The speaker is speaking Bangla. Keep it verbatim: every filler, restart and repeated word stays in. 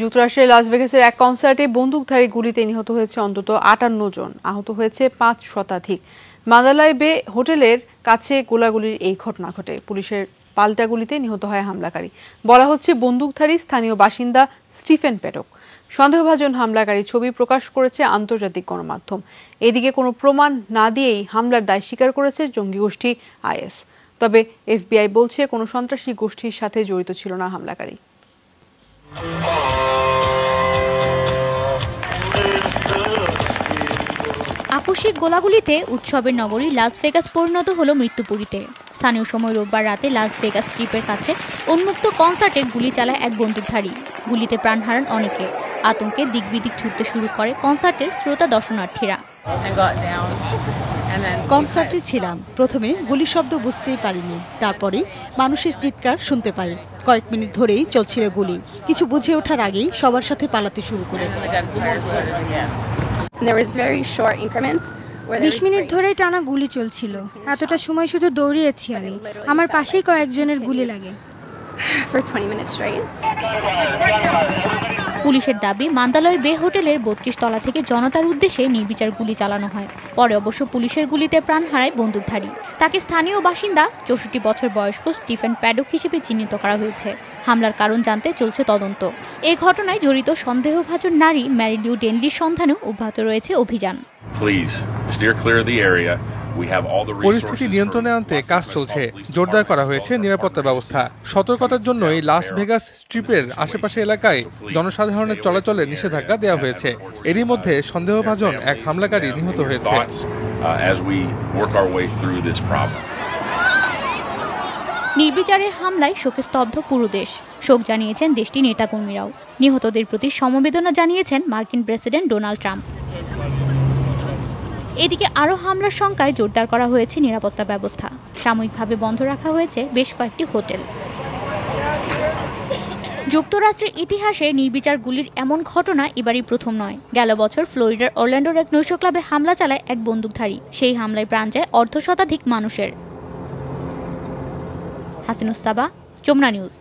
যুক্তরাষ্ট্রের লাস ভেগাসের এক কনসার্টে বন্দুকধারী গুলিতে নিহত হয়েছে অন্তত আটান্ন জন, আহত হয়েছে পাঁচ শতাধিক। মান্দালায় বে হোটেলের কাছে গোলাগুলির এই ঘটনা ঘটে। পুলিশের পাল্টা গুলিতে নিহত হয় হামলাকারী। বলা হচ্ছে বন্দুকধারী স্থানীয় বাসিন্দা স্টিফেন প্যাডক। সন্দেহভাজন হামলাকারী ছবি প্রকাশ করেছে আন্তর্জাতিক গণমাধ্যম। এদিকে কোনো প্রমাণ না দিয়েই হামলার দায় স্বীকার করেছে জঙ্গি গোষ্ঠী আইএস। তবে এফবিআই বলছে কোনো সন্ত্রাসী গোষ্ঠীর সাথে জড়িত ছিল না হামলাকারী। আকস্মিক গোলাগুলিতে উৎসবের নগরী লাস ভেগাস পরিণত হলো মৃত্যুপুরীতে। স্থানীয় সময় রোববার রাতে লাস ভেগাস স্ট্রিপের কাছে উন্মুক্ত কনসার্টে গুলি চালায় এক বন্দুকধারী। গুলিতে প্রাণ হারান অনেকে। আতঙ্কে দিকবিদিক ছুটতে শুরু করে কনসার্টের শ্রোতা দর্শনার্থীরা। কনসার্টে ছিলাম, প্রথমে গুলি শব্দ বুঝতেই পারিনি, তারপরে মানুষের চিৎকার শুনতে পাই। কয়েক মিনিট ধরেই চলছিল গুলি। কিছু বুঝে ওঠার আগেই সবার সাথে পালাতে শুরু করে। বিশ মিনিট ধরে টানা গুলি চলছিল। এতটা সময় শুধু দৌড়িয়েছি আমি। আমার পাশেই কয়েকজনের গুলি লাগে। পুলিশের দাবি, মান্দালয় বে হোটেলের বত্রিশ তলা থেকে জনতার উদ্দেশ্যে নির্বিচার গুলি চালানো হয়। পরে অবশ্য পুলিশের গুলিতে প্রাণ হারায় বন্দুকধারী। তাকে স্থানীয় বাসিন্দা চৌষট্টি বছর বয়স্ক স্টিফেন প্যাডক হিসেবে চিহ্নিত করা হয়েছে। হামলার কারণ জানতে চলছে তদন্ত। এই ঘটনায় জড়িত সন্দেহভাজন নারী ম্যারিলিউ ডেনলির সন্ধানেও অব্যাহত রয়েছে অভিযান। পরিস্থিতি নিয়ন্ত্রণে আনতে কাজ চলছে। জোরদার করা হয়েছে নিরাপত্তা ব্যবস্থা। সতর্কতার জন্যই লাস ভেগাস স্ট্রিপের আশেপাশে এলাকায় জনসাধারণের চলাচলে নিষেধাজ্ঞা দেওয়া হয়েছে। এরই মধ্যে সন্দেহভাজন এক হামলাকারী নিহত হয়েছে। নির্বিচারে হামলায় শোকে স্তব্ধ পুরো দেশ। শোক জানিয়েছেন দেশটির নেতাকর্মীরাও। নিহতদের প্রতি সমবেদনা জানিয়েছেন মার্কিন প্রেসিডেন্ট ডোনাল্ড ট্রাম্প। এদিকে আরও হামলার শঙ্কায় জোরদার করা হয়েছে নিরাপত্তা ব্যবস্থা। সাময়িকভাবে বন্ধ রাখা হয়েছে বেশ কয়েকটি হোটেল। যুক্তরাষ্ট্রের ইতিহাসে নির্বিচার গুলির এমন ঘটনা এবারই প্রথম নয়। গেল বছর ফ্লোরিডার অরল্যান্ডোর এক নৈশ ক্লাবে হামলা চালায় এক বন্দুকধারী। সেই হামলায় প্রাণ যায় অর্ধ শতাধিক মানুষের। হাসিনুস সাবা, যমুনা নিউজ।